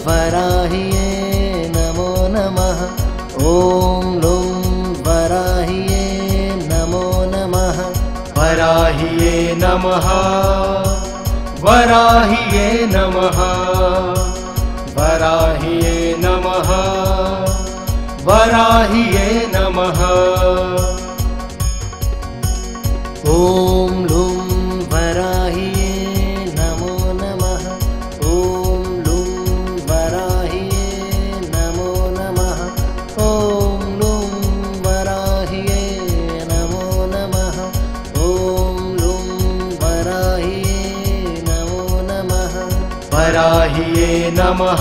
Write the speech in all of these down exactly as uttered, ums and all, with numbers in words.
वराहिये नमो नमः। ॐ लुं वराहिये नमो नमः। वराहिये नमः वराहिये नमः वराहिये नमः वराहिये नमः। ॐ लुं वराहिये नमो नमः। ॐ लुं वराहिये नमो नमः। ॐ लुं वराहिये नमो नमः। ॐ लुं वराहिये नमो नमः। वराहिये नमः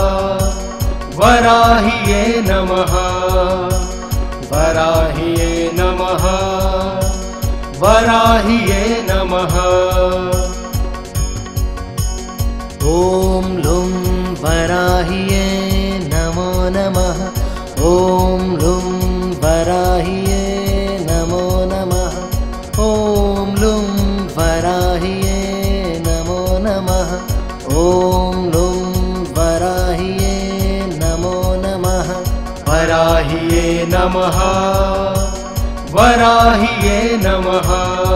वराहिये नमः वराहिये नमः वराहिये नमः। ॐ लुं वराहिये नमो नमः। ॐ लुं वराहिये नमो नमः। ॐ लुं वराहिये नमो नमः। ॐ लुं वराहिये नमो नमः। वराहिये नमः वराहिये नमः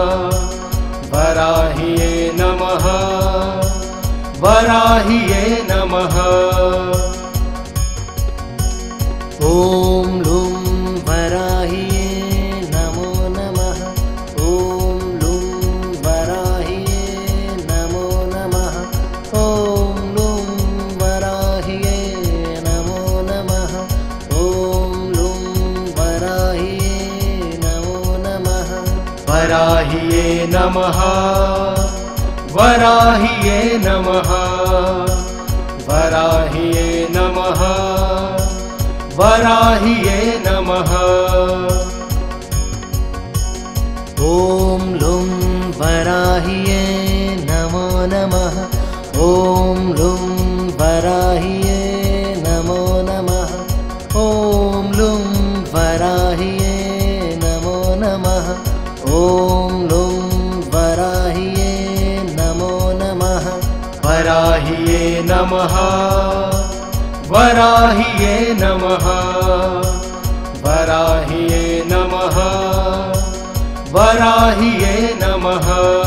वराहिये नमः वराहिये नमः। ॐ लुं वराहिये नमो नमः। ॐ लुं वराहिये नमो नमः। ॐ लुं वराहिये नमो नमः। ॐ लुं वराहिये नमो नमः। वराहिये नमः वराहिये नमः वराहिये नमः वराहिये नमः। ॐ लुं वराहिये नमो नमः। ॐ लुं वराहिये नमो नमः। ॐ लुं वराहिये नमो नमः। ॐ लुं वराहिये नमो नमः। वराहिये नमः वराहिये नमः वराहिये नमः वराहिये नमः।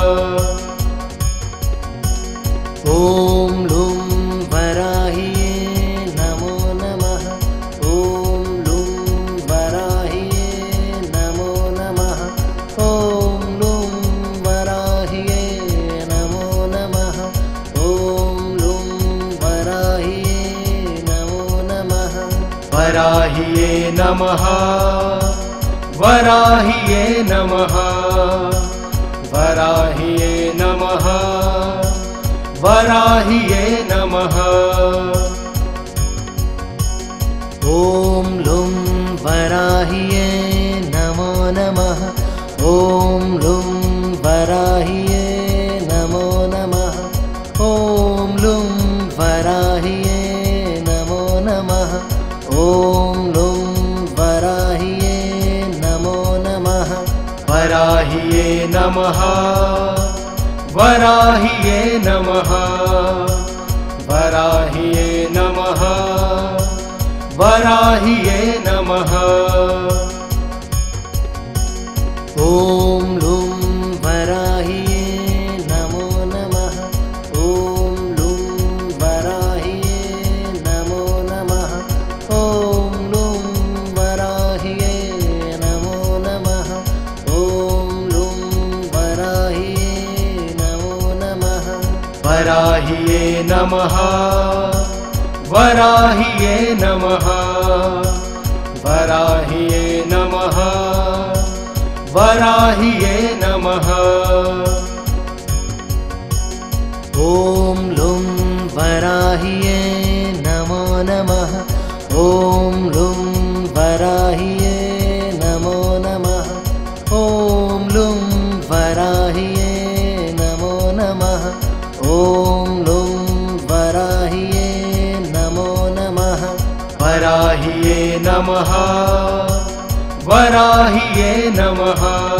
ॐ लुं वराहिये नमो नमः। ॐ लुं वराहिये नमो नमः। ॐ लुं वराहिये नमो नमः। ॐ लुं वराहिये नमो नमः। वराहिये नमः वराहिये नमः वराहिये नमः वराहिये नमः। ॐ लुं वराहिये नमो नमः। ॐ लुं वराहिये नमो नमः। ॐ लुं वराहिये नमो नमः। ॐ लुं वराहिये नमो नमः। वराहिये नमः वराहिये नमः वराहिये नमः वराहिये नमः। ॐ लुं वराहिये नमो नमः। ॐ लुं वराहिये नमो नमः। ॐ लुं वराहिये नमो नमः। ॐ लुं वराहिये नमो नमः। वराहिये नमः वराहिये नमः वराहिये नमः वराहिये नमः। ॐ लुं वराहिये नमो नमः। ॐ लुं वराहिये नमो नमः। ॐ लुं वराहिये नमो नमः। ॐ लुं वराहिये नमो नमः। वराहिये नमः वराहिये नमः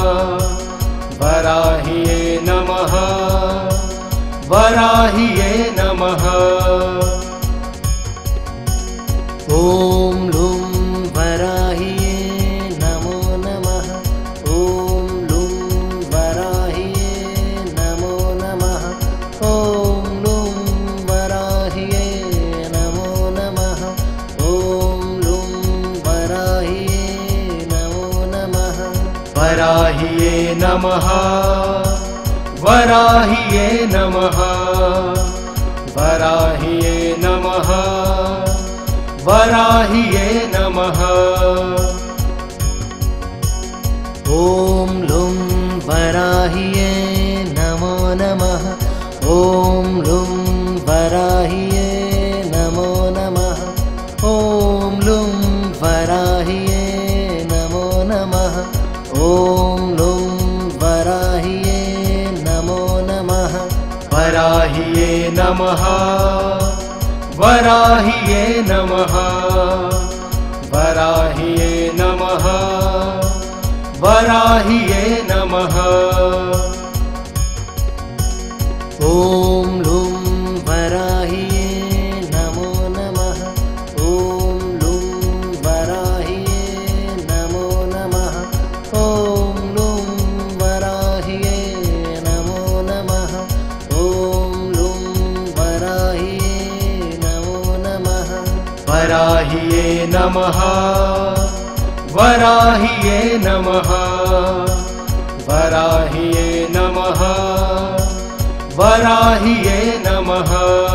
वराहिये नमः वराहिये नमः। वराहिये नमः वराहिये नमः वराहिये नमः वराहिये नमः। ॐ लुं वराहिये नमो नमः। ॐ लुं वराहिये नमो नमः। ॐ लुं वराहिये नमो नमः। ॐ लुं वराहिये नमो नमः। वराहिये नमः वराहिये नमः वराहिये नमः वराहिये नमः। ॐ लुं वराहिये नमो नमः। ॐ लुं वराहिये नमो नमः। ॐ लुं वराहिये नमो नमः। ॐ लुं वराहिये नमो नमः। वराहिये नमः वराहिये नमः वराहिये नमः वराहिये नमः।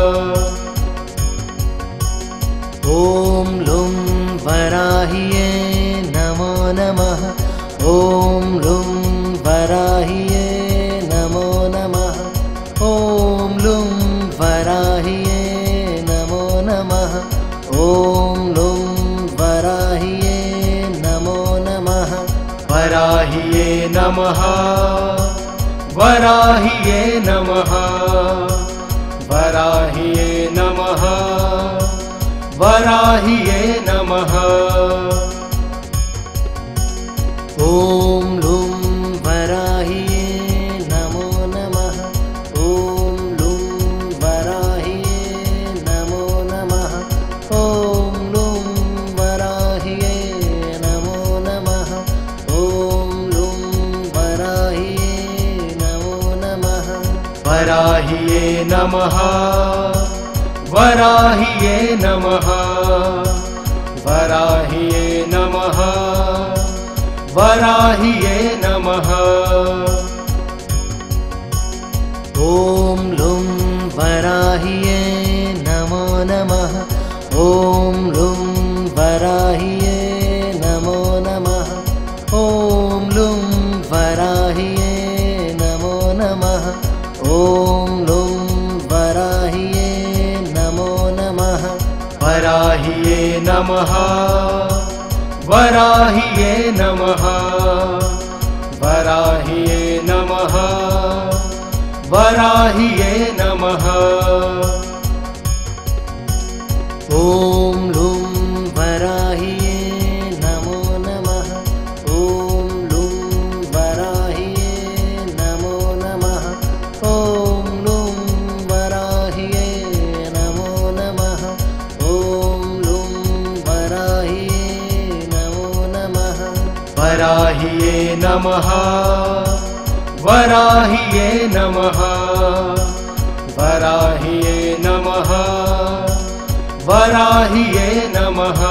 ॐ लुं वराहिये नमो नमः। ॐ लुं वराहिये नमो नमः। ॐ लुं वराहिये नमो नमः। ॐ लुं वराहिये नमो नमः। वराहिये नमः वराहिये नमः वराहिये नमः वराहिये नमः। ॐ लुं वराहिये नमो नमः। ॐ लुं वराहिये नमो नमः। ॐ लुं वराहिये नमो नमः। ॐ लुं वराहिये नमो नमः। वराहिये नमः वराहिये नमः वराहिये नमः वराहिये नमः। ॐ लुं वराहिये नमो नमः। ॐ लुं वराहिये नमो नमः। ॐ लुं वराहिये नमो नमः। ॐ लुं वराहिये नमो नमः। वराहिये नमः वराहिये नमः वराहिये नमः वराहिये नमः। ॐ लुं वराहिये नमो नमः। ॐ लुं वराहिये नमो नमः। ॐ लुं वराहिये नमो नमः। ॐ लुं वराहिये नमो नमः। वराहिये नमः वराहिये नमः वराहिये नमः वराहिये नमः।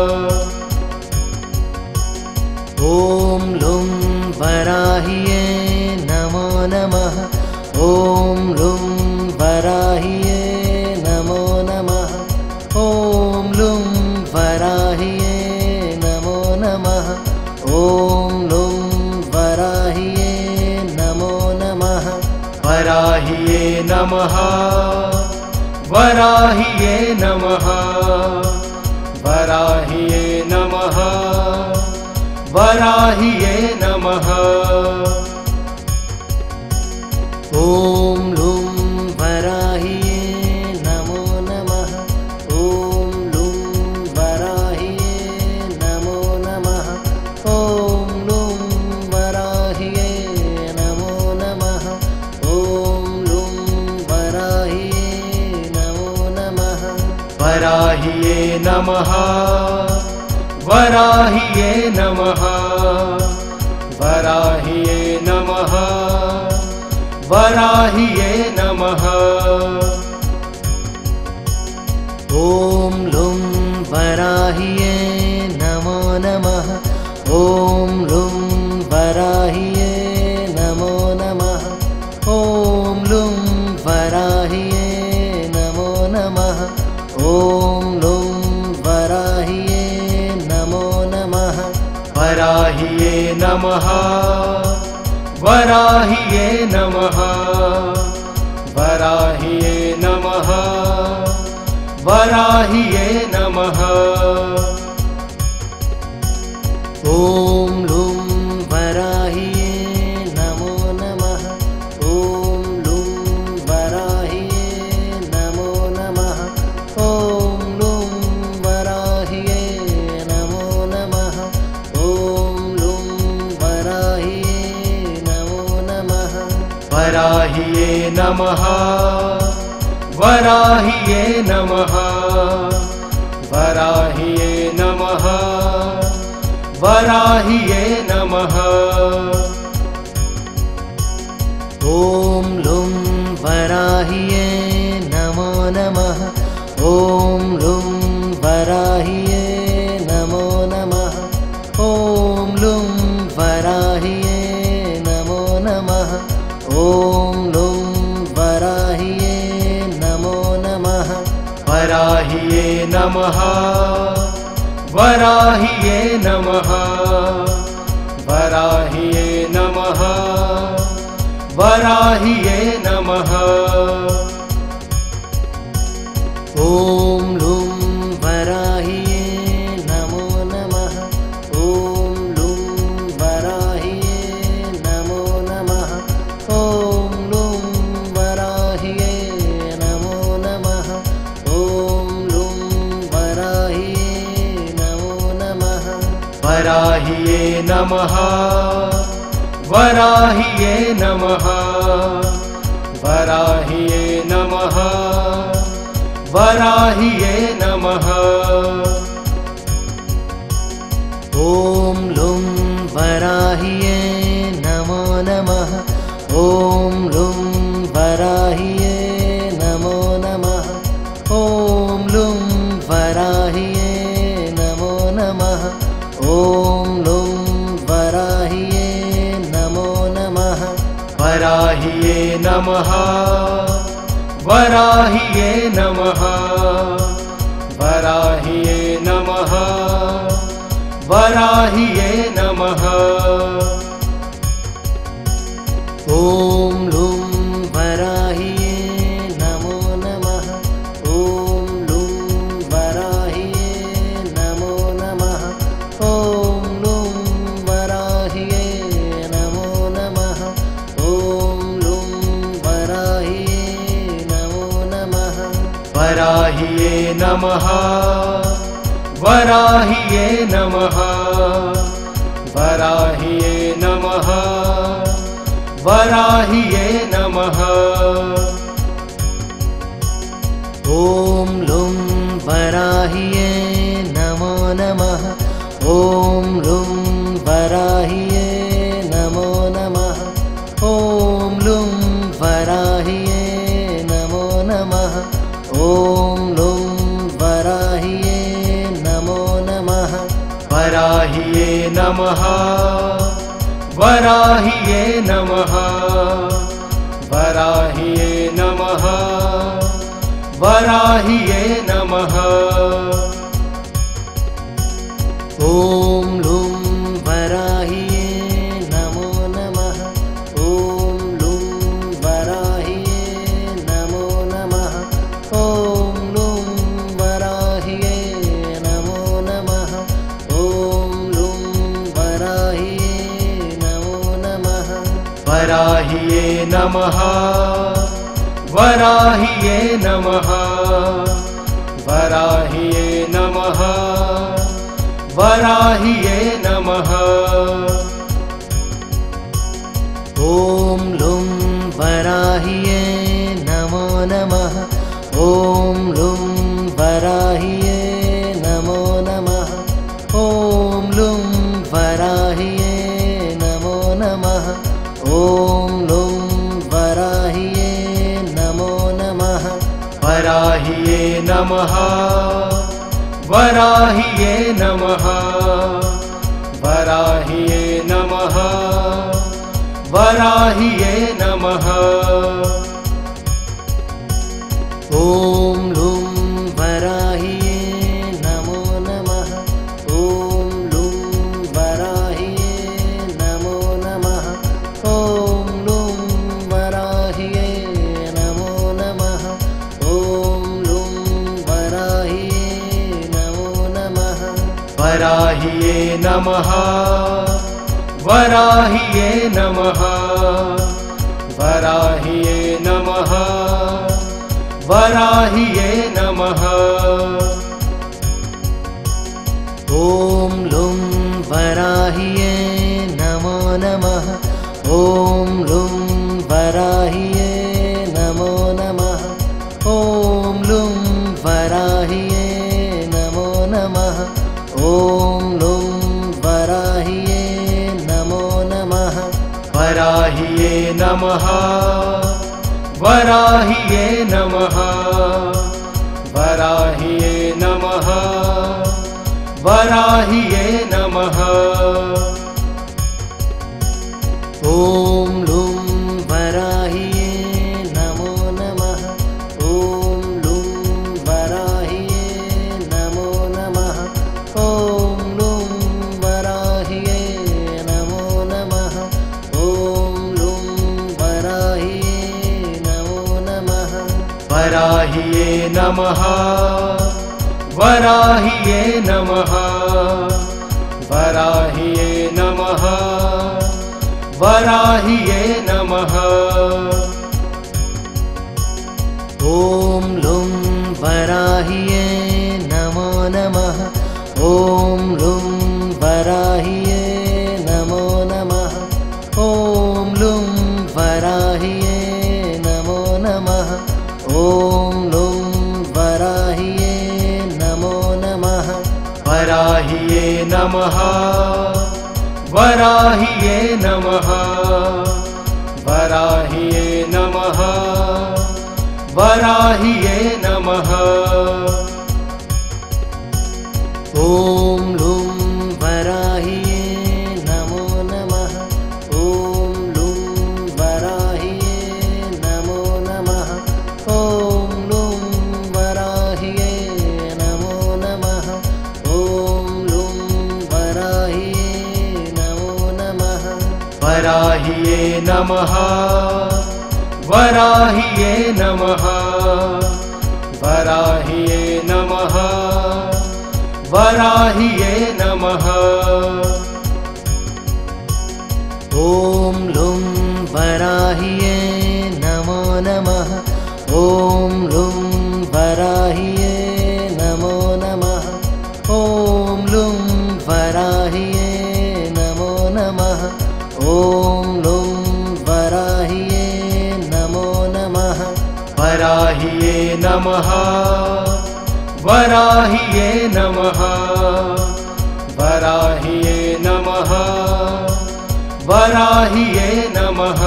ॐ लुं वराहिये नमो नमः। ॐ लुं वराहिये नमो नमः। ॐ लुं वराहिये नमो नमः। ॐ लुं वराहिये नमो नमः। वराहिये नमः वराहिये नमः वराहिये नमः वराहिये नमः। ॐ लुं वराहिये नमो नमः। ॐ लुं वराहिये नमो नमः। ॐ लुं वराहिये नमो नमः। ॐ लुं वराहिये नमो नमः। वराहिये नमः वराहिये नमः वराहिये नमः वराहिये नमः। ॐ लुं वराहिये नमो नमः। ॐ लुं वराहिये वराहिये नमः वराहिये नमः वराहिये नमः वराहिये नमः। ॐ लुं वराहिये नमो नमः। ॐ लुं वराहिये नमो नमः। ॐ लुं वराहिये नमो नमः। ॐ लुं वराहिये नमो नमः। वराहिये नमः वराहिये नमः वराहिये नमः वराहिये नमः। ॐ लुं वराहिये नमो नमः। ॐ लुं वराहिये नमो नमः। ॐ लुं वराहिये नमो नमः। ॐ लुं वराहिये नमो नमः। वराहिये नमः वराहिये नमः वराहिये नमः वराहिये नमः। ॐ लुं वराहिये नमो नमः। ॐ लुं वराहिये नमो नमः। ॐ लुं वराहिये नमो नमः। ॐ लुं वराहिये नमो नमः। वराहिये नमः वराहिये नमः वराहिये नमः वराहिये नमः। ॐ लुं वराहिये नमो नमः। ॐ लुं वराहिये नमो नमः। ॐ लुं वराहिये नमो नमः। ॐ लुं वराहिये नमो नमः। वराहिये नमः वराहिये नमः वराहिये नमः वराहिये नमः। ॐ लुं वराहिये नमो नमः। ॐ लुं वराहिये नमो नमः। ॐ लुं वराहिये नमो नमः। ॐ लुं वराहिये नमो नमः। वराहिये नमः वराहिये नमः वराहिये नमः वराहिये नमः। ॐ लुं वराहिये नमो नमः। ॐ लुं वराहिये नमो नमः। ॐ लुं वराहिये नमो नमः। ॐ लुं वराहिये नमो नमः। वराहिये नमः वराहिये नमः वराहिये नमः वराहिये नमः। ॐ लुं वराहिये नमो नमः। ॐ लुं वराहिये नमो नमः। ॐ लुं वराहिये नमो नमः। ॐ लुं वराहिये नमो नमः। वराहिये नमः वराहिये नमः वराहिये नमः वराहिये नमः। ॐ लुं वराहिये नमो नमः। ॐ लुं वराहिये नमो नमः। ॐ लुं वराहिये नमो नमः। ॐ लुं वराहिये नमो नमः। वराहिये नमः वराहिये नमः वराहिये नमः वराहिये नमः। ॐ लुं वराहिये नमो नमः। ॐ लुं वराहिये वराहिये नमः वराहिये नमः वराहिये नमः वराहिये नमः। ॐ लुं वराहिये नमो नमः। ॐ लुं वराहिये नमो नमः। ॐ लुं वराहिये नमो नमः। ॐ लुं वराहिये नमो नमः। वराहिये नमः वराहिये नमः वराहिये नमः वराहिये नमः। ॐ लुं वराहिये नमो नमः। ॐ लुं वराहिये नमो नमः। ॐ लुं वराहिये नमो नमः। ॐ लुं वराहिये नमो नमः। वराहिये नमः वराहिये नमः वराहिये नमः वराहिये नमः। ॐ लुं वराहिये नमो नमः। ॐ लुं वराहिये नमो नमः। ॐ लुं वराहिये नमो नमः। ॐ लुं वराहिये नमो नमः। वराहिये नमः वराहिये नमः वराहिये नमः वराहिये नमः। ॐ लुं वराहिये नमो नमः। ॐ लुं वराहिये नमो नमः। ॐ लुं वराहिये नमो नमः। ॐ लुं वराहिये नमो नमः। वराहिये नमः वराहिये नमः वराहिये नमः वराहिये नमः। ॐ लुं वराहिये नमो नमः। ॐ लुं वराहिये नमो नमः। ॐ लुं वराहिये नमो नमः। ॐ लुं वराहिये नमो नमः। वराहिये नमः वराहिये नमः वराहिये नमः वराहिये नमः।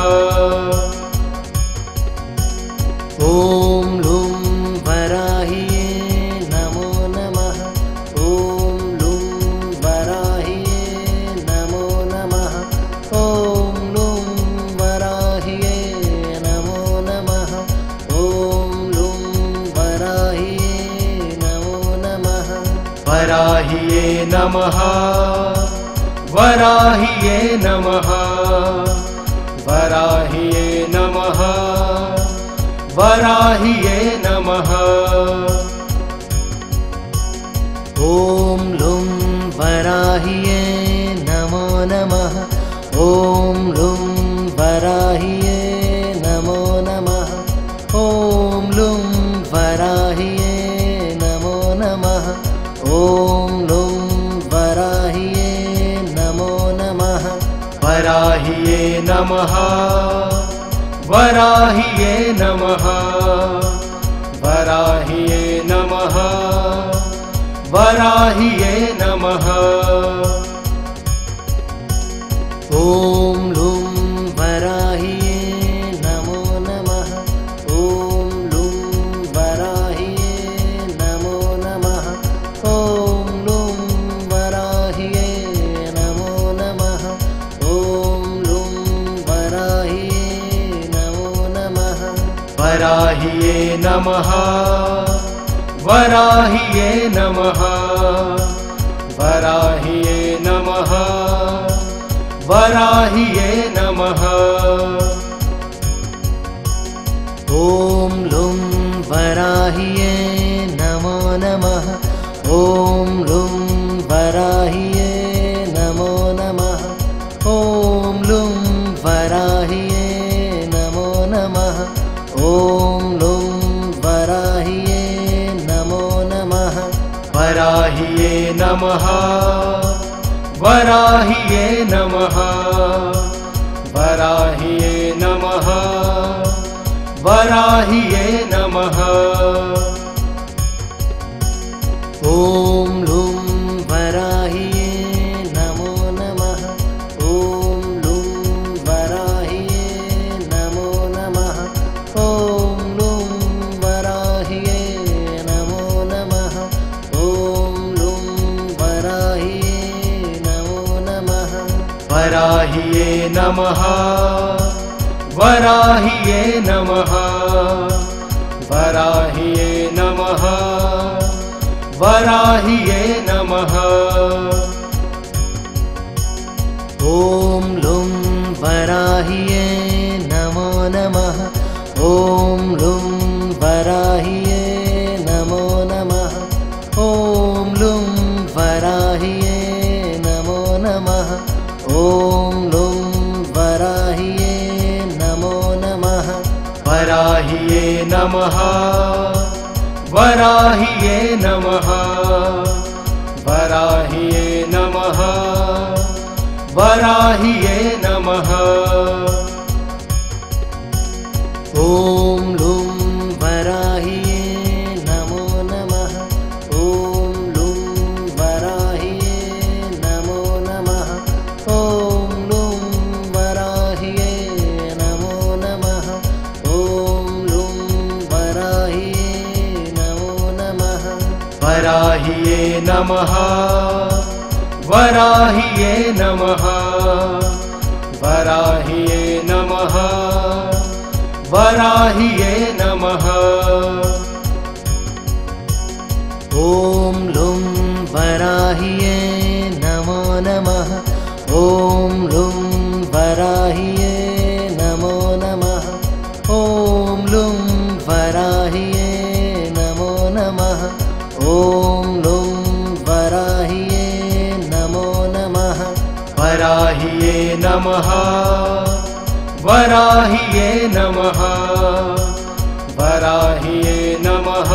ॐ लुं वराहिये नमो नमः। ॐ लुं वराहिये नमो नमः। ॐ लुं वराहिये नमो नमः। ॐ लुं वराहिये नमो नमः। वराहिये नमः वराहिये नमः वराहिये नमः वराहिये नमः। ॐ लुं वराहिये नमो नमः। ॐ लुं वराहिये नमो नमः। ॐ लुं वराहिये नमो नमः। ॐ लुं वराहिये नमो नमः। वराहिये नमः वराहिये नमः वराहिये नमः वराहिये नमः। ॐ लुं वराहिये नमो नमः। ॐ लुं वराहिये नमो नमः। ॐ लुं वराहिये नमो नमः। ॐ लुं वराहिये नमो नमः। वराहिये नमः वराहिये नमः वराहिये नमः वराहिये नमः। ॐ लुं वराहिये नमो नमः। ॐ लुं वराहिये नमो नमः। ॐ लुं वराहिये नमो नमः। ॐ लुं वराहिये नमो नमः। वराहिये नमः वराहिये नमः वराहिये नमः वराहिये नमः। ॐ लुं वराहिये नमो नमः। ॐ लुं वराहिये नमो नमः। ॐ लुं वराहिये नमो नमः। ॐ लुं वराहिये नमो नमः। वराहिये नमः वराहिये नमः वराहिये नमः वराहिये नमः। ॐ लुं वराहिये नमो नमः। ॐ लुं वराहिये नमो नमः। ॐ लुं वराहिये नमो नमः। ॐ लुं वराहिये नमो नमः। वराहिये नमः वराहिये नमः वराहिये नमः वराहिये नमः। ॐ लुं वराहिये नमो नमः। ॐ लुं वराहिये नमो नमः। ॐ लुं वराहिये नमो नमः। ॐ लुं वराहिये नमो नमः। वराहिये नमः वराहिये नमः वराहिये नमः वराहिये नमः। ॐ लुं वराहिये नमो नमः। ॐ लुं वराहिये नमो नमः। ॐ लुं वराहिये नमो नमः। ॐ लुं वराहिये नमो नमः। वराहिये नमः वराहिये नमः वराहिये नमः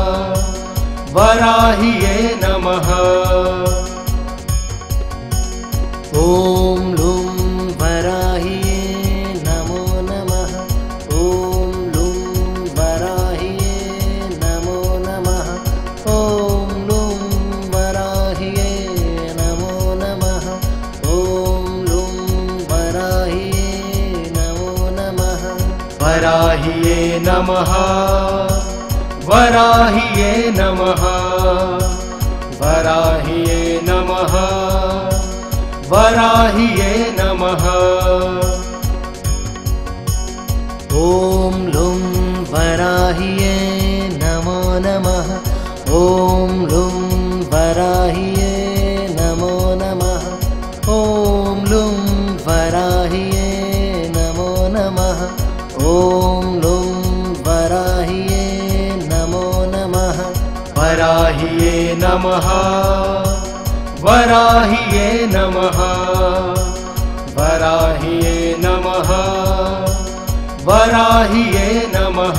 वराहिये नमः। ॐ लुं वराहिये नमो नमः। ॐ लुं वराहिये नमो नमः। ॐ लुं वराहिये नमो नमः। ॐ लुं वराहिये नमो नमः। वराहिये नमः वराहिये नमः वराहिये नमः वराहिये नमः। ॐ लुं वराहिये नमो नमः। ॐ लुं वराहिये नमो नमः। ॐ लुं वराहिये नमो नमः। ॐ लुं वराहिये नमो नमः। वराहिये नमः वराहिये नमः वराहिये नमः वराहिये नमः।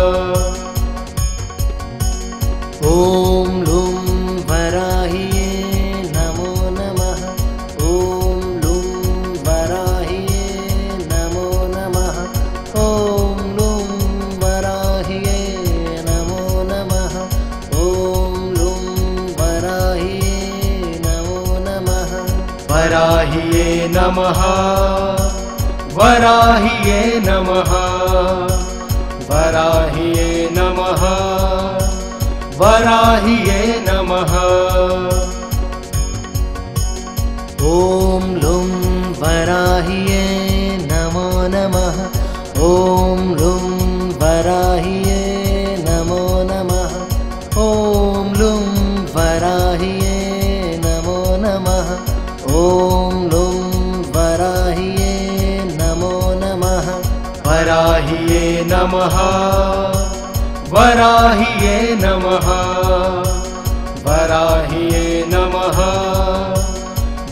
ॐ लुं वराहिये नमो नमः। ॐ लुं वराहिये नमो नमः। ॐ लुं वराहिये नमो नमः। ॐ लुं वराहिये नमो नमः। वराहिये नमः वराहिये नमः वराहिये नमः वराहिये नमः। ॐ लुं वराहिये नमो नमः। ॐ लुं वराहिये नमो नमः। ॐ लुं वराहिये नमो नमः। ॐ लुं वराहिये नमो नमः। वराहिये नमः वराहिये नमः वराहिये नमः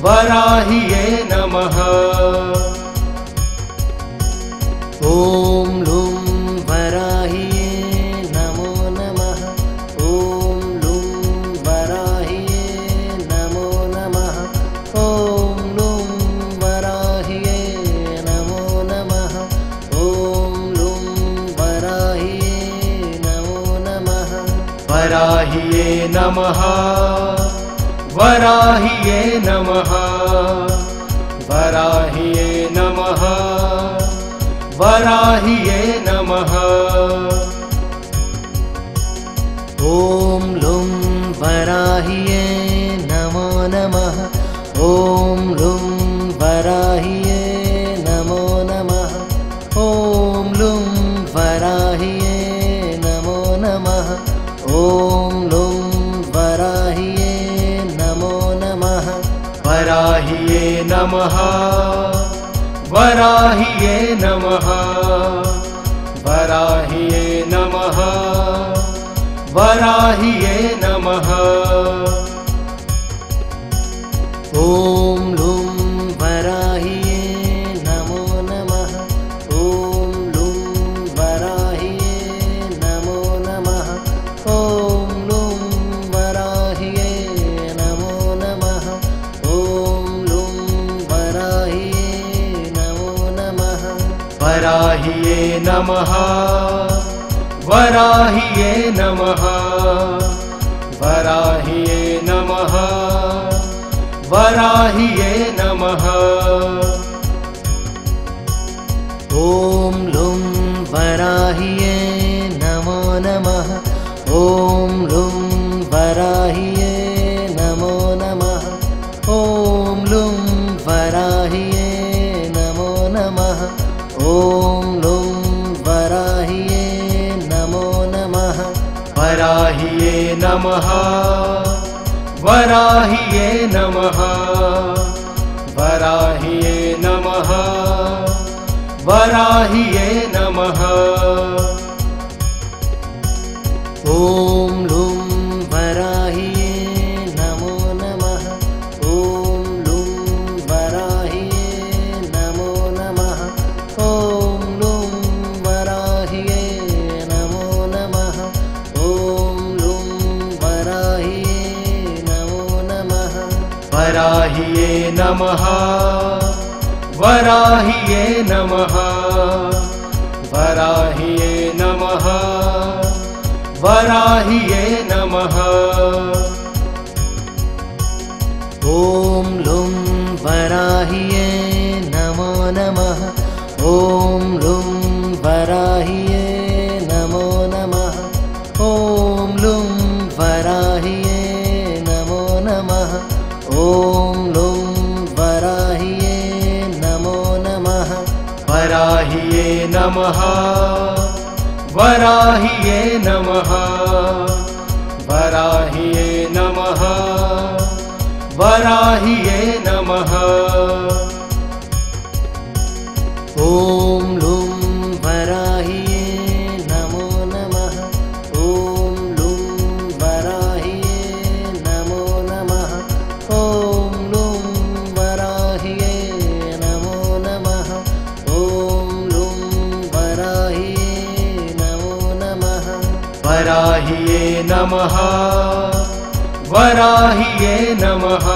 वराह्ये नमः। ॐ लुं वराह्ये नमो नमः। ॐ लुं वराह्ये नमो नमः। ॐ लुं वराह्ये नमो नमः। ॐ लुं वराह्ये नमो नमः। वराह्ये नमः। वराह्ये नमः। वराह्ये नमः। वराह्ये नमः। ॐ लुं वराह्ये नमो नमः। ॐ लुं वराह्ये नमो नमः। ॐ लुं वराह्ये नमो नमः। ॐ लुं वराह्ये नमो नमः। वराह्ये नमः। वराह्ये नमः। वराह्ये नमः। वराह्ये नमः। ॐ लुं वराह्ये नमो नमः। ॐ लुं वराह्ये नमो नमः। ॐ लुं वराह्ये नमो नमः। ॐ लुं वराह्ये नमो नमः। वराह्ये नमः। वराह्ये नमः। वराह्ये नमः। वराह्ये नमः। ॐ लुं वराह्ये नमो नमः। ॐ लुं वराह्ये नमो नमः। ॐ लुं वराह्ये नमो नमः। ॐ लुं वराह्ये नमो नमः। वराह्ये नमः। वराह्ये नमः। वराह्ये नमः। वराह्ये नमः। ॐ लुं वराह्ये नमो नमः। ॐ लुं वराह्ये नमो नमः। ॐ लुं वराह्ये नमो नमः। ॐ लुं वराह्ये नमो नमः। वराह्ये नमः। वराह्ये नमः। वराह्ये नमः। वराह्ये नमः। ॐ लुं वराह्ये नमो नमः। ॐ लुं वराह्ये नमो नमः। ॐ लुं वराह्ये नमो नमः। ॐ लुं वराह्ये नमो नमः। वराह्ये नमः। वराह्ये नमः। वराह्ये नमः। वराह्ये नमः। ॐ लुं वराह्ये नमो नमः। ॐ लुं वराह्ये नमो नमः। ॐ लुं वराह्ये नमो नमः। ॐ लुं वराह्ये नमो नमः। वराह्ये नमः। वराह्ये नमः।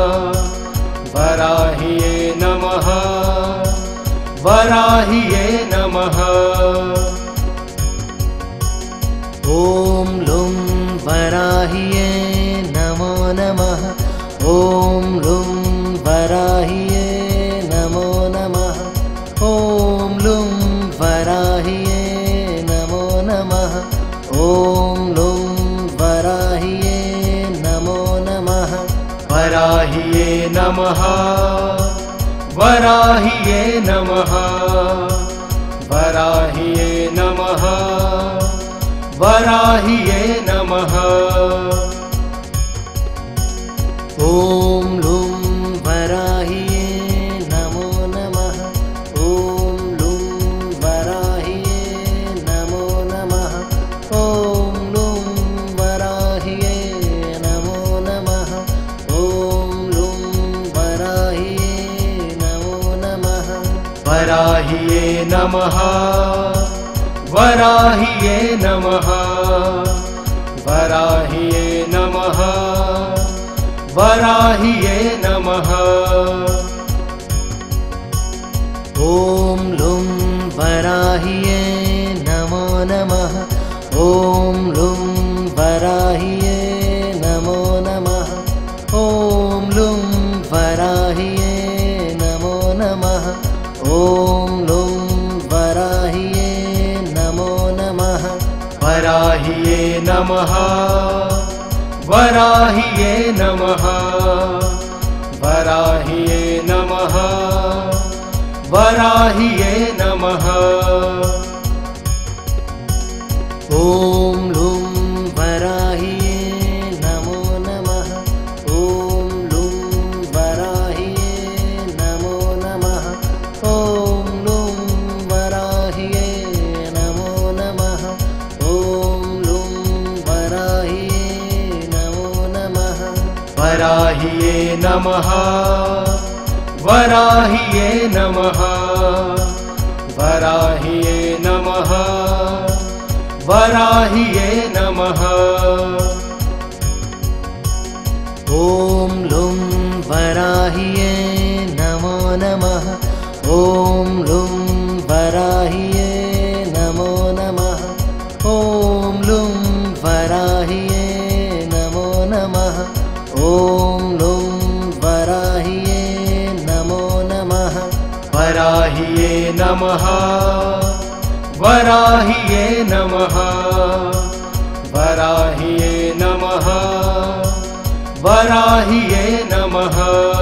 वराह्ये नमः। वराह्ये नमः। ॐ लुं वराह्ये नमो नमः। ॐ लुं वराह्ये नमो नमः। ॐ लुं वराह्ये नमो नमः। ॐ लुं वराह्ये नमो नमः। वराह्ये नमः। वराह्ये नमः। वराह्ये नमः। वराह्ये नमः। ॐ लुं वराह्ये नमो नमः। ॐ लुं वराह्ये नमो नमः। ॐ लुं वराह्ये नमो नमः। ॐ लुं वराह्ये वराहिये नमः वराहिये नमः वराहिये नमः वराहिये नमः। ॐ लुं वराहिये नमो नमः। ॐ लुं वराहिये नमो नमः। ॐ लुं वराहिये नमो नमः। ॐ लुं वराहिये नमो नमः। वराहिये नमः वराहिये नमः वराहिये नमः वराहिये नमः। ॐ लुं वराहिये नमो नमः। ॐ लुं वराहिये नमो नमः। ॐ लुं वराहिये नमो नमः। ॐ लुं वराहिये नमो नमः। वराहिये नमः वराहिये नमः वराहिये नमः वराहिये नमः। ॐ लुं वराहिये नमो नमः। ॐ लुं वराहिये नमो नमः। ॐ लुं वराहिये नमो नमः। ॐ लुं वराहिये नमो नमः। वराहिये नमः वराहिये नमः वराहिये नमः वराहिये नमः।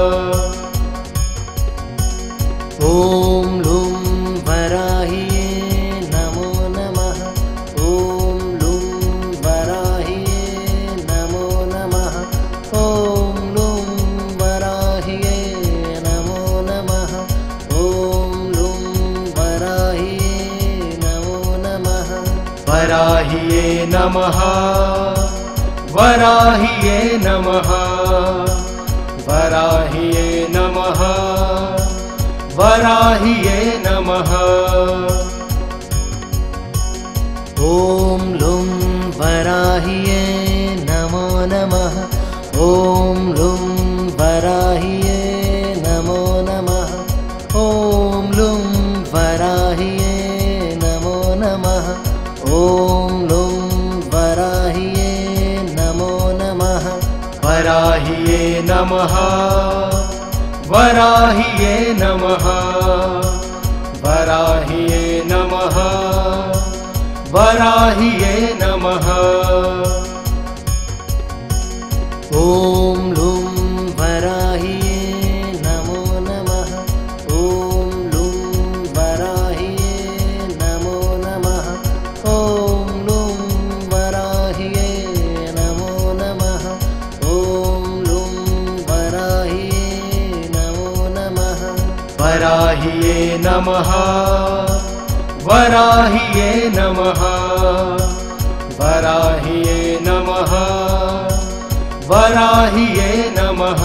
ॐ लुं वराहिये नमो नमः। ॐ लुं वराहिये नमो नमः। ॐ लुं वराहिये नमो नमः। ॐ लुं वराहिये नमो नमः। वराहिये नमः वराहिये नमः वराहिये नमः वराहिये नमः। ॐ लुं वराहिये नमो नमः। ॐ लुं वराहिये नमो नमः। ॐ लुं वराहिये नमो नमः। ॐ लुं वराहिये नमो नमः। वराहिये नमः वराहिये नमः वराहिये नमः वराहिये नमः। ॐ लुं वराहिये नमो नमः। ॐ लुं वराहिये नमो नमः। ॐ लुं वराहिये नमो नमः। ॐ लुं वराहिये नमो नमः। वराहिये नमः वराहिये नमः वराहिये नमः वराहिये नमः।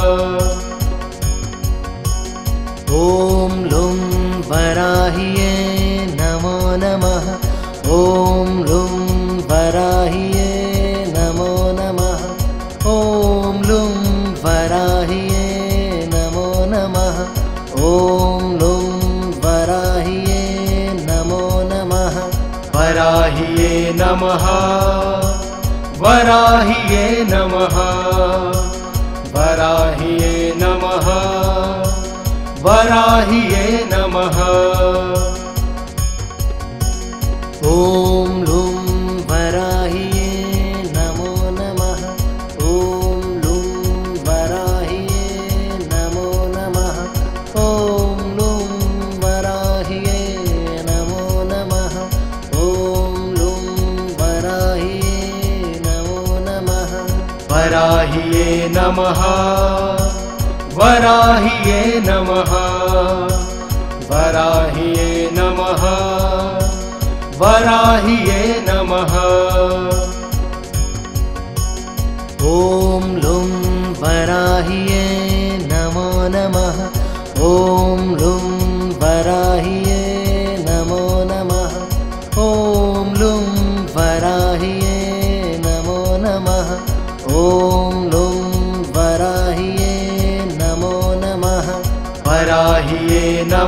ॐ लुं वराहिये नमो नमः। ॐ लुं वराहिये नमो नमः। ॐ लुं वराहिये नमो नमः। ॐ लुं वराहिये नमो नमः। वराहिये नमः वराहिये नमः वराहिये नमः वराहिये नमः। ॐ लुं वराहिये नमो नमः। ॐ लुं वराहिये नमो नमः। ॐ लुं वराहिये नमो नमः। ॐ लुं वराहिये नमो नमः। वराहिये नमः वराहिये नमः वराहिये नमः वराहिये नमः। ॐ लुं वराहिये नमो नमः। ॐ लुं वराहिये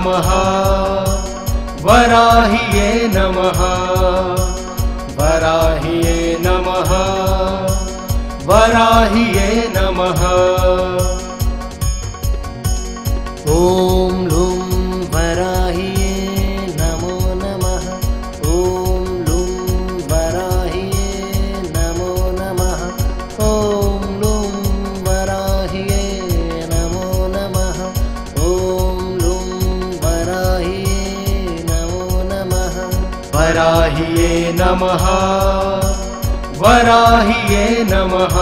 नमः वराहिये नमः वराहिये नमः वराहिये नमः ॐ लुं वराहिये नमो नमः ॐ लुं वराहिये नमो नमः ॐ लुं वराहिये नमो नमः ॐ लुं वराहिये नमो नमः वराहिये नमः वराहिये नमः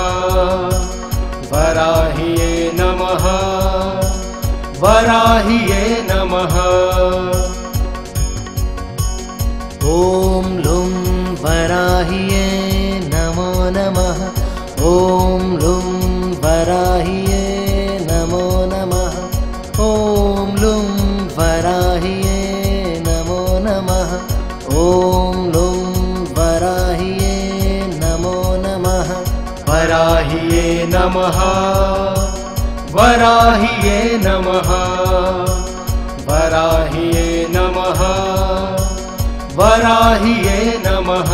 वराहिये नमः वराहिये नमः ॐ लुं वराहिये नमो नमः ॐ लुं वराहिये नमो नमः ॐ लुं वराहिये नमो नमः ॐ लुं वराहिये नमो नमः वराहिये नमः वराहिये नमः वराहिये नमः वराहिये नमः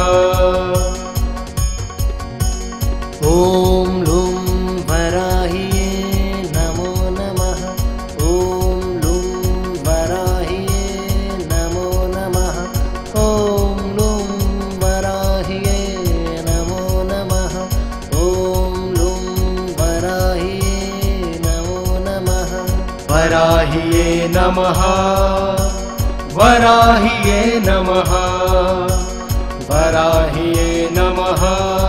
ॐ लुं वराहिये नमो नमः ॐ लुं वराहिये नमो नमः ॐ लुं वराहिये नमो नमः ॐ लुं वराहिये नमो नमः वराहिये नमः वराहिये नमः वराहिये नमः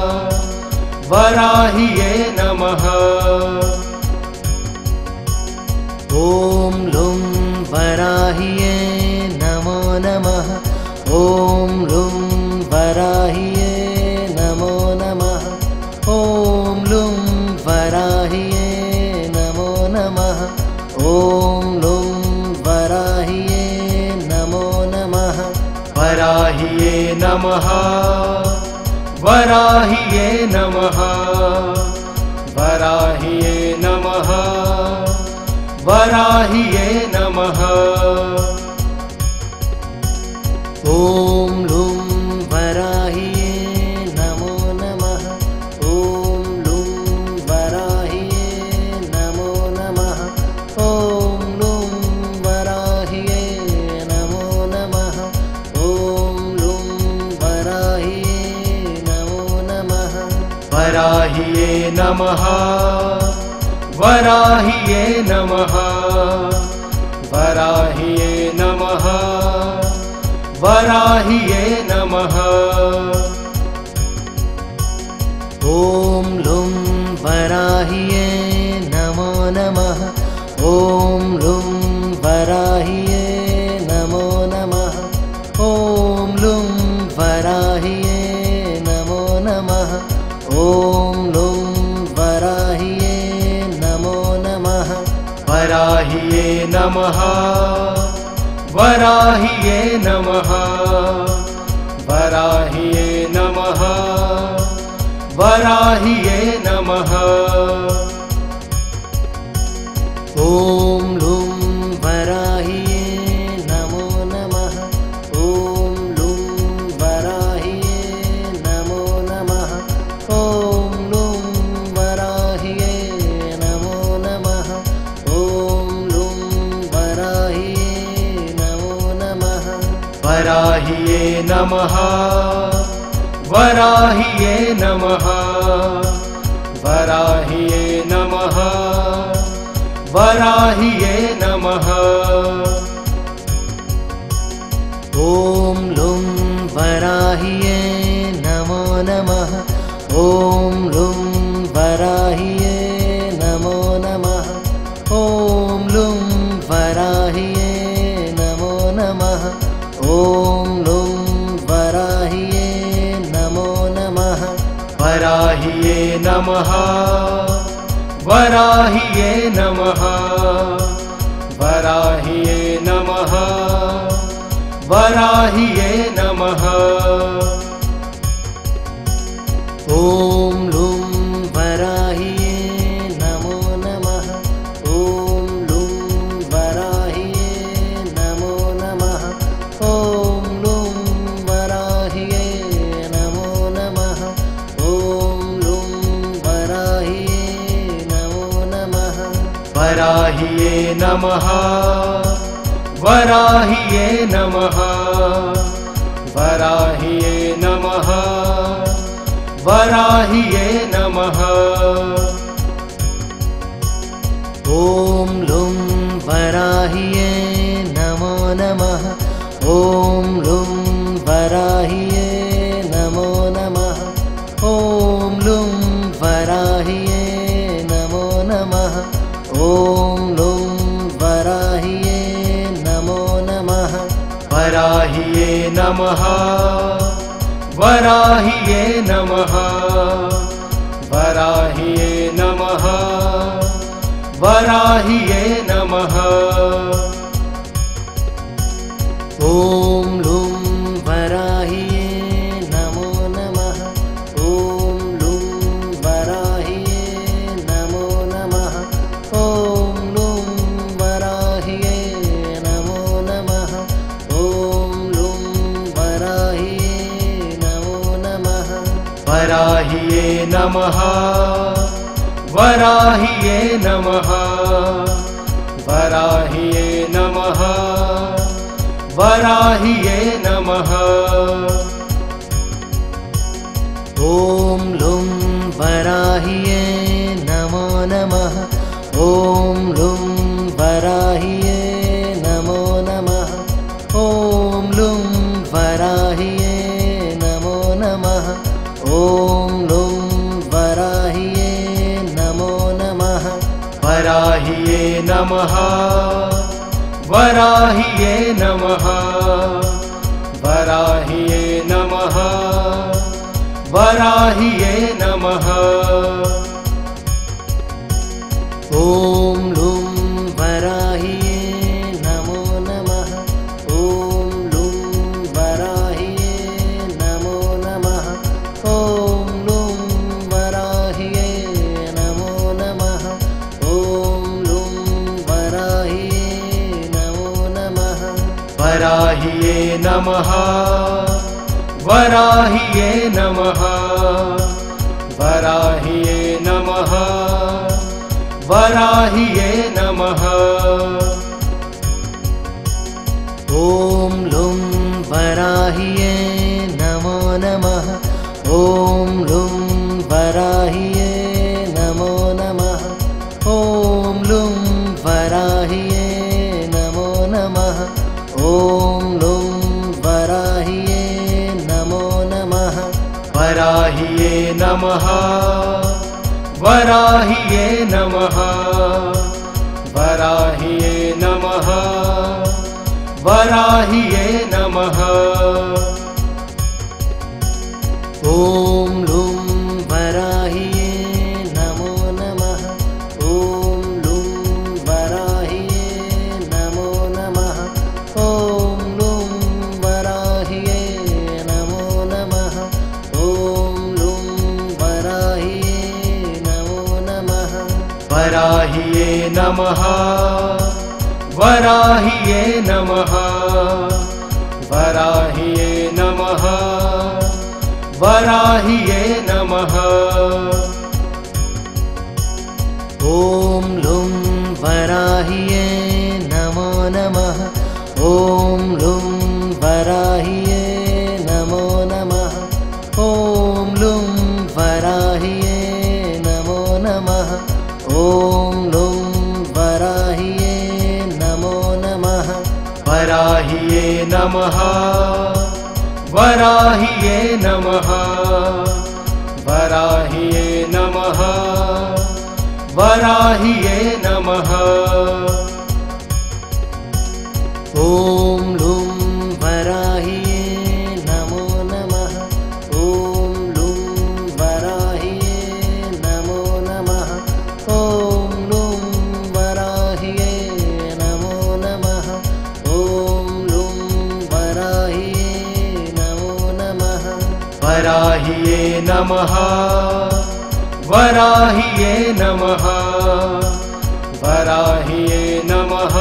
वराहिये नमः ॐ लुं वराहिये नमो नमः ॐ लुं वराहिये नमो नमः ॐ लुं वराहिये नमो नमः ॐ लुं वराहिये नमो नमः वराहिये नमः वराहिये नमः वराहिये नमः वराहिये नमः ॐ लुं वराहिये नमो नमः ॐ लुं वराहिये नमो नमः ॐ लुं वराहिये नमो नमः ॐ लुं वराहिये नमो नमः वराहिये नमः वराहिये नमः वराहिये नमः वराहिये नमः ॐ लुं वराहिये नमो नमः ॐ लुं वराहिये नमो नमः ॐ लुं वराहिये नमो नमः ॐ लुं वराहिये नमो नमः वराहिये नमः वराहिये नमः वराहिये नमः वराहिये नमः ॐ लुं वराहिये नमो नमः ॐ लुं वराहिये नमो नमः ॐ लुं वराहिये नमो नमः ॐ लुं वराहिये नमो नमः वराहिये नमः वराहिये नमः वराहिये नमः वराहिये नमः ॐ लुं वराहिये नमो नमः ॐ लुं वराहिये नमो नमः ॐ लुं वराहिये नमो नमः ॐ लुं वराहिये नमो नमः वराहिये नमः वराहिये नमः वराहिये नमः वराहिये नमः ॐ लुं वराहिये नमो नमः ॐ लुं वराहिये नमो वराहिये नमः वराहिये नमः वराहिये नमः वराहिये नमः। ॐ लुं वराहिये नमो नमः। ॐ लुं वराहिये नमो नमः। ॐ लुं वराहिये नमो नमः। ॐ लुं वराहिये नमो नमः। वराहिये नमः वराहिये नमः वराहिये नमः वराहिये नमः। ॐ लुं वराहिये नमो नमः। ॐ लुं वराहिये नमो नमः। ॐ लुं वराहिये नमो नमः। ॐ लुं वराहिये नमो नमः। वराहिये नमः वराहिये नमः वराहिये नमः वराहिये नमः। ॐ लुं वराहिये नमो नमः। ॐ लुं वराहिये नमो नमः। ॐ लुं वराहिये नमो नमः। ॐ लुं वराहिये नमो नमः। वराहिये नमः वराहिये नमः वराहिये नमः वराहिये नमः। ॐ लुं वराहिये नमो नमः। ॐ लुं वराहिये नमो नमः। ॐ लुं वराहिये नमो नमः। ॐ लुं वराहिये नमो नमः। वराहिये नमः वराहिये नमः वराहिये नमः वराहिये नमः। ॐ लुं वराहिये नमो नमः। ॐ लुं वराहिये नमो नमः। ॐ लुं वराहिये नमो नमः। ॐ लुं वराहिये नमो नमः। वराहिये नमः वराहिये नमः वराहिये नमः वराहिये नमः। ॐ लुं वराहिये नमो नमः। ॐ लुं वराहिये नमो नमः। ॐ लुं वराहिये नमो नमः। ॐ लुं वराहिये नमो नमः। वराहिये नमः वराहिये नमः वराहिये नमः वराहिये नमः। ॐ लुं वराहिये नमो नमः। ॐ लुं वराहिये नमो नमः। ॐ लुं वराहिये नमो नमः। ॐ लुं वराहिये नमो नमः। वराहिये नमः वराहिये नमः वराहिये नमः वराहिये नमः। ॐ लुं वराहिये नमो नमः। ॐ लुं वराहिये नमो नमः। ॐ लुं वराहिये नमो नमः। ॐ लुं वराहिये नमो नमः। वराहिये नमः वराहिये नमः वराहिये नमः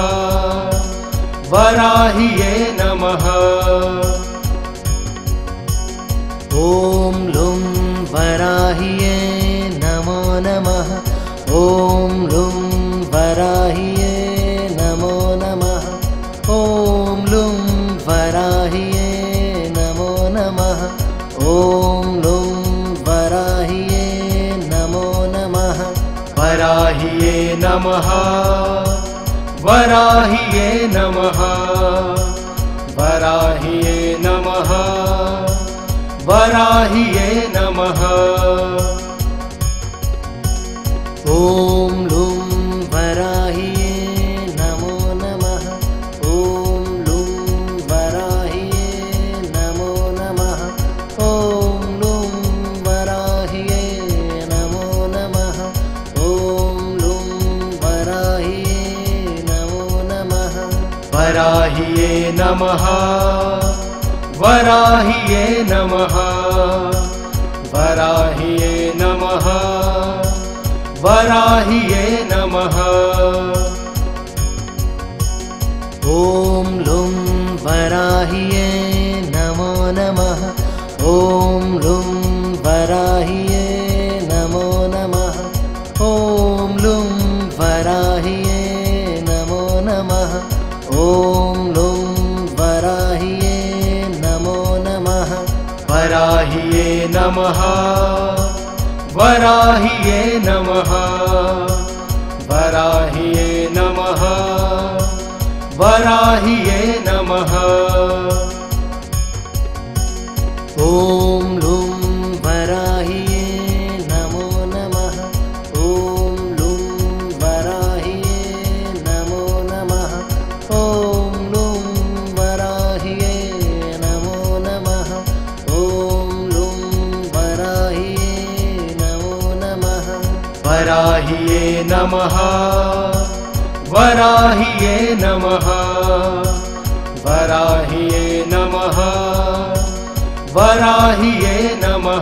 वराहिये नमः। ॐ लुं वराहिये नमो नमः। ॐ लुं वरा वराहिये नमः वराहिये नमः वराहिये नमः वराहिये नमः। ॐ लुं वराहिये नमो नमः। ॐ लुं वराहिये नमो नमः। ॐ लुं वराहिये नमो नमः। ॐ लुं वराहिये नमो नमः। वराहिये नमः वराहिये नमः वराहिये नमः वराहिये नमः। ॐ लुं वराहिये नमो नमः। ॐ लुं वराहिये नमो नमः। ॐ लुं वराहिये नमो नमः। ॐ लुं वराहिये नमो नमः। वराहिये नमः वराहिये नमः वराहिये नमः वराहिये नमः। ॐ लुं वराहिये नमो नमः। ॐ लुं वराहिये नमो नमः। ॐ लुं वराहिये नमो नमः। ॐ लुं वराहिये नमो नमः। वराहिये नमः वराहिये नमः वराहिये नमः वराहिये नमः।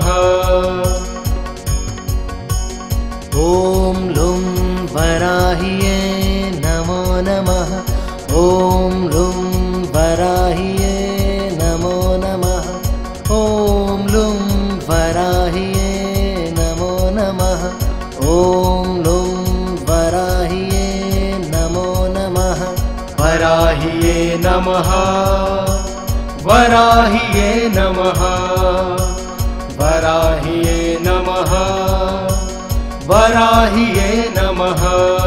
ॐ लुं वराहिये नमो नमः। ॐ लुं वराहिये नमो नमः। ॐ लुं वराहिये नमो नमः। ॐ लुं वराहिये नमो नमः। वराहिये नमः वराहिये नमः वराहिये नमः वराहिये नमः।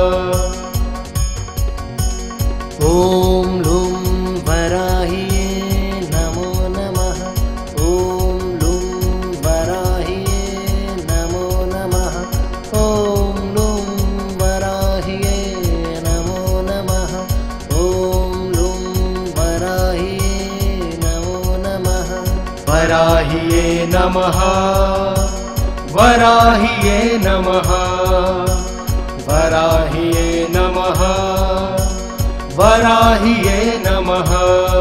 ॐ लुं वराहिये नमो नमः। ॐ लुं वराहिये नमो नमः। ॐ लुं वराहिये नमो नमः। ॐ लुं वराहिये नमो नमः। वराहिये नमः वराहिये नमः वराहिये नमः वराहिये नमः।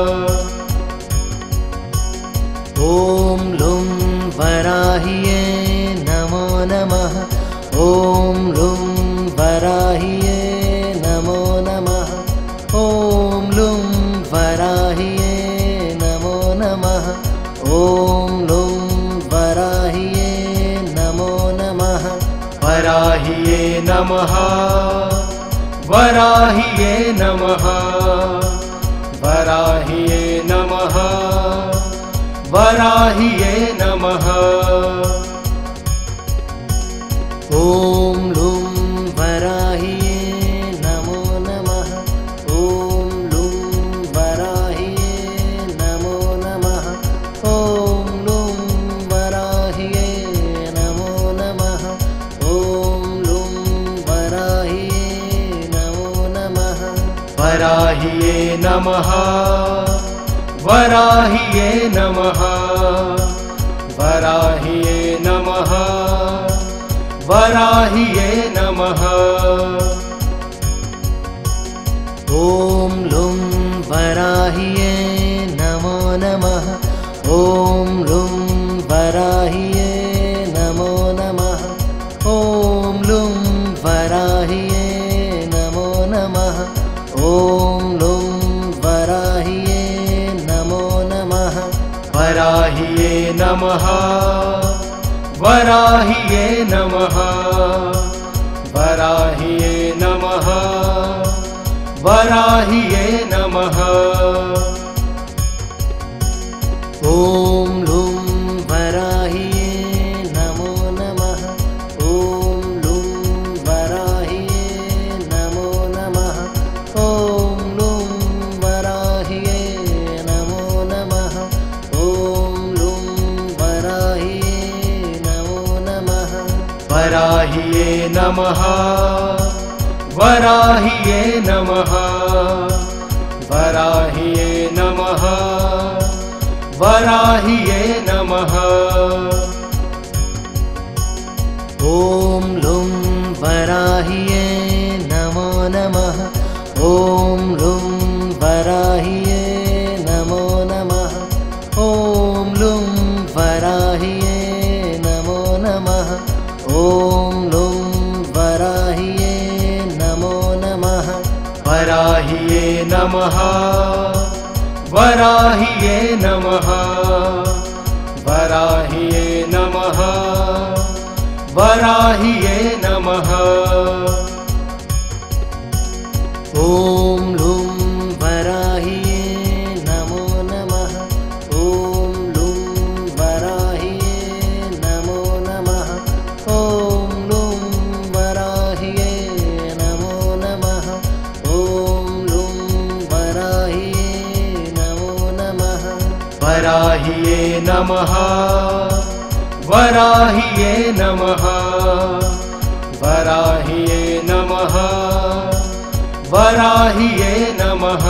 ॐ लुं वराहिये नमो नमः। ॐ लुं वराहिये नमो नमः। ॐ लुं वराहिये नमो नमः। ॐ लुं वराहिये नमो नमः। वराहिये नमः वराहिये नमः वराहिये नमः वराहिये नमः। ॐ लुं वराहिये नमो नमः। ॐ लुं वराहिये नमो नमः। ॐ लुं वराहिये नमो नमः। ॐ लुं वराहिये नमो नमः। वराहिये नमः वराहिये नमः वराहिये नमः वराहिये नमः। ॐ लुं वराहिये नमो नमः। ॐ लुं वराहिये नमो नमः। ॐ लुं वराहिये नमो नमः। ॐ लुं वराहिये नमो नमः। वराहिये नमः वराहिये नमः वराहिये नमः वराहिये नमः। ॐ लुं वराहिये नमो नमः। ॐ लुं वराहिये नमः वराहिये नमः वराहिये नमः वराहिये नमः ॐ लुं वराहिये नमो नमः ॐ लुं वराहिये नमो नमः ॐ लुं वराहिये नमो नमः ॐ लुं वराहिये नमो नमः वराहिये नमः वराहिये नमः वराहिये नमः वराहिये नमः ॐ लुं वराहिये नमो नमः ॐ लुं वराहिये नमो नमः ॐ लुं वराहिये नमो नमः ॐ लुं वराहिये नमो नमः वराहिये नमः वराहिये नमः वराहिये नमः वराहिये नमः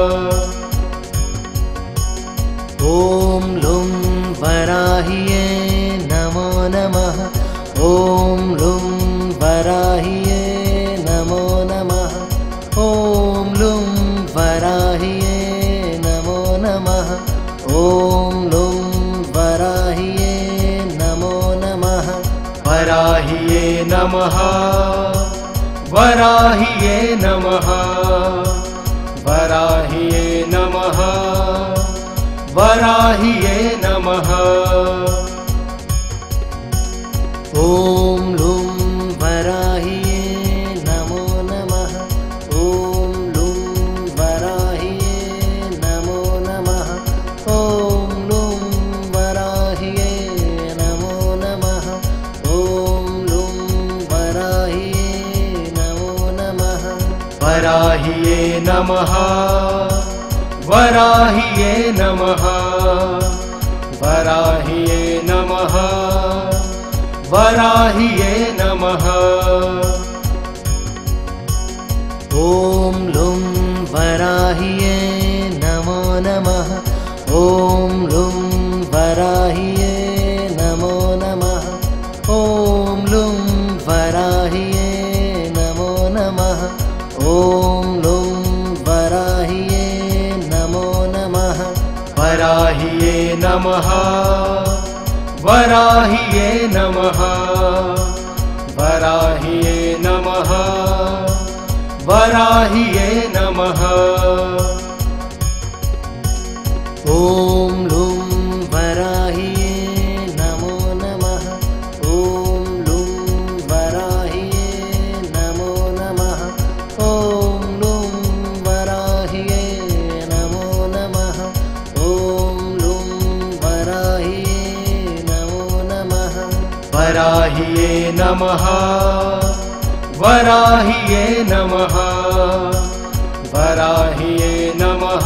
ॐ लुं वराहिये नमो नमः ॐ लुं वराहिये नमो नमः ॐ लुं वराहिये नमो नमः ॐ लुं वराहिये नमो नमः वराहिये नमः वराहिये नमः वराहिये नमः वराहिये नमः ॐ लुं वराहिये नमो नमः ॐ लुं वराहिये नमो नमः ॐ लुं वराहिये नमो नमः ॐ लुं वराहिये नमो नमः वराहिये नमः वराहिये नमः वराहिये नमः वराहिये नमः ॐ लुं वराहिये नमो नमः ॐ लुं वराहिये नमो नमः ॐ लुं वराहिये नमो नमः ॐ लुं वराहिये नमो नमः वराहिये नमः वराहिये नमः वराहिये नमः वराहिये नमः ॐ लुं वराहिये नमो नमः ॐ लुं वराहिये नमो नमः ॐ लुं वराहिये नमो नमः ॐ लुं वराहिये नमो नमः वराहिये नमः वराहिये नमः वराहिये नमः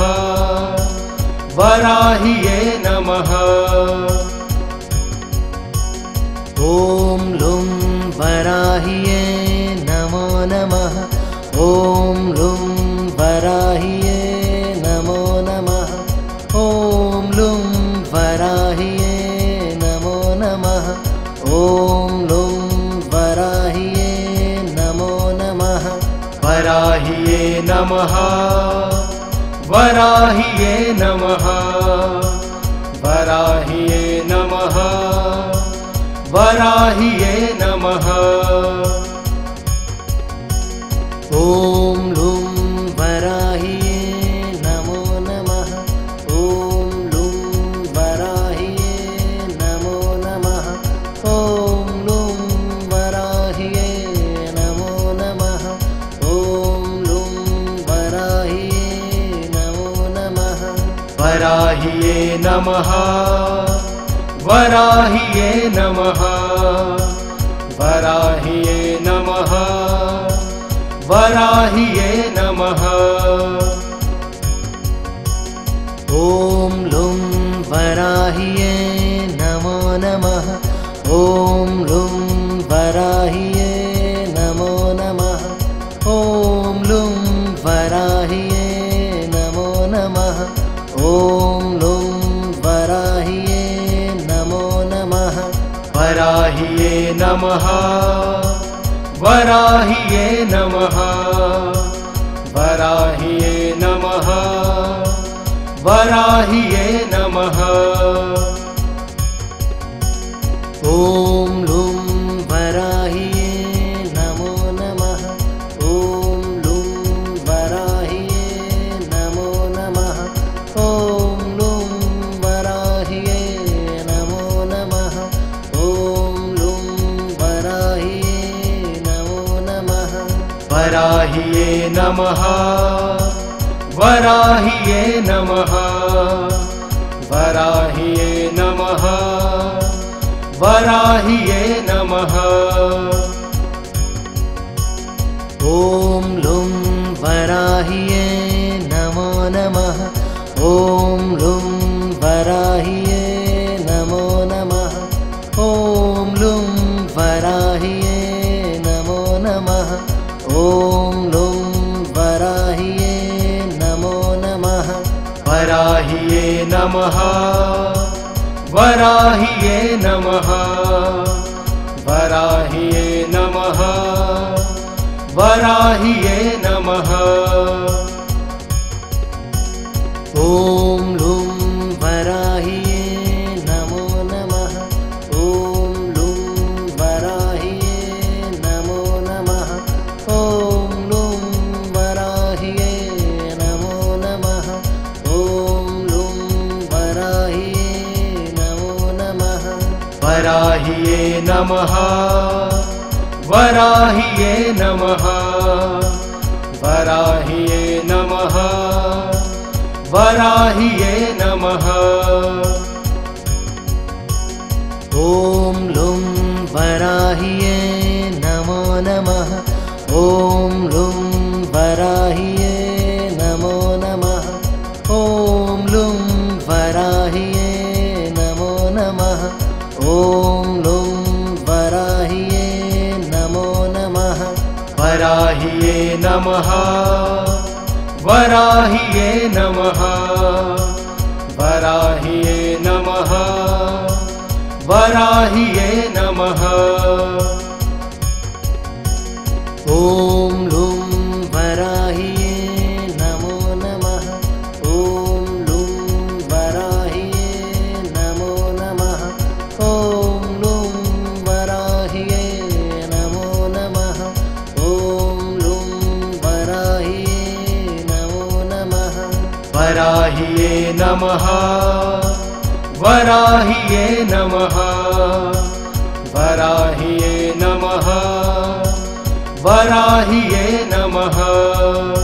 वराहिये नमः ॐ लुं वराहिये नमो नमः ॐ लुं वराहिये नमो नमः ॐ लुं वराहिये नमो नमः ॐ लुं वराहिये नमो नमः वराहिये नमः वराहिये नमः वराहिये नमः वराहिये नमः ॐ लुं वराहिये नमो नमः ॐ लुं वराहिये नमो नमः ॐ लुं वराहिये नमो नमः ॐ लुं वराहिये नमो नमः वराहिये नमः वराहिये नमः वराहिये नमः वराहिये नमः ॐ लुं वराहिये नमो नमः ॐ लुं वराहिये लुं वराहिये नमो नमः। ॐ लुं वराहिये नमो नमः। वराहिये नमः वराहिये नमः वराहिये नमः वराहिये नमः। ॐ लुं वराहिये नमो नमः। ॐ लुं वराहिये नमो नमः। ॐ लुं वराहिये नमो नमः। ॐ लुं वराहिये नमो नमः। वराहिये नमः वराहिये नमः वराहिये नमः वराहिये नमः। ॐ लुं वराहिये नमो नमः। ॐ लुं वराहिये नमो नमः। ॐ लुं वराहिये नमो नमः। ॐ लुं वराहिये नमो नमः। वराहिये नमः वराहिये नमः वराहिये नमः वराहिये नमः। ॐ लुं वराहिये नमो नमः। ॐ लुं वराहिये नमो नमः। ॐ लुं वराहिये नमो नमः। ॐ लुं वराहिये नमो नमः। वराहिये नमः वराहिये नमः वराहिये नमः वराहिये नमः। ॐ लुं वराहिये नमो नमः। ॐ लुं वराहिये नमो नमः। ॐ लुं वराहिये नमो नमः। ॐ लुं वराहिये नमो नमः। वराहिये नमः वराहिये नमः वराहिये नमः वराहिये नमः। ॐ लुं वराहिये नमो नमः। ॐ लुं वराहिये नमो नमः। ॐ लुं वराहिये नमो नमः। ॐ लुं वराहिये नमो नमः। वराहिये नमः वराहिये नमः वराहिये नमः वराहिये नमः।